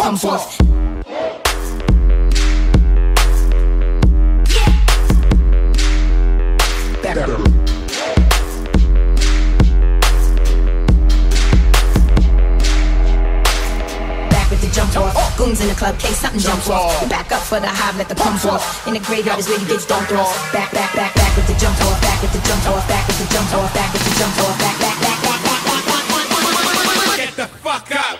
come forth. Goons in the club, case something jumps off. You back up for the hive, let the pump off. In the graveyard is where you get stomped off. Back with the jump off, back with the jump off, back with the jump off, back with the jump off, back. Get the fuck up!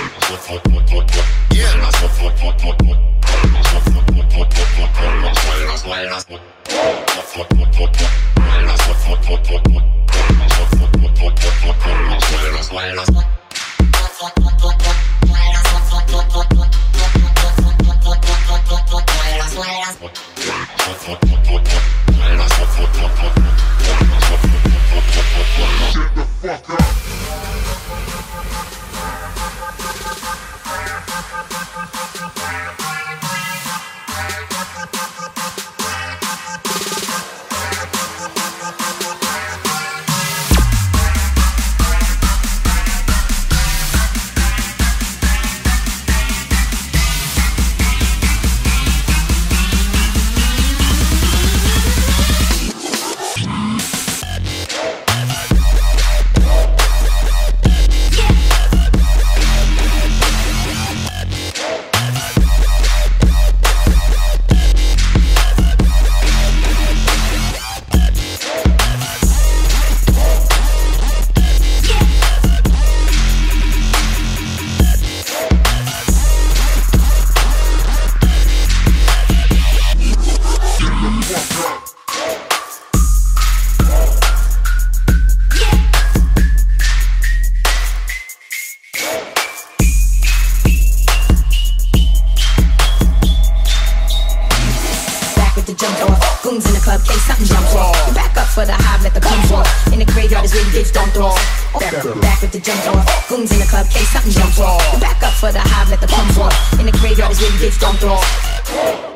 Goons in the club, case something jumps off. You back up for the hive, let the pump off. In the graveyard is where you get stomped off. Back with the jump off. Goons in the club, case something jumps off. You back up for the hive, let the pump off. In the graveyard is where you get stomped off.